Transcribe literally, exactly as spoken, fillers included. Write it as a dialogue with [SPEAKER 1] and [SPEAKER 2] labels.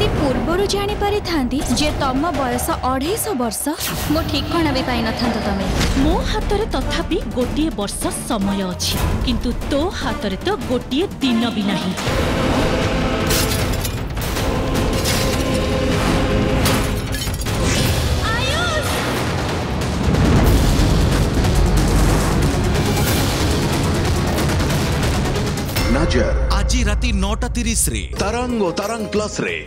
[SPEAKER 1] जदि पूर्वर जानी पारि थांदी जे तम बयस अढ़ाईश वर्ष मो ठिकाना भी पाई न थांतो तमे।
[SPEAKER 2] मो हाथ रे तथापि गोटिए वर्ष समय अछि किंतु तो हाथ रे तो गोटिए दिन भी नहीं।
[SPEAKER 3] नजर
[SPEAKER 4] आज राति नौटा तीस रे
[SPEAKER 3] तरंग और तरंग प्लस रे।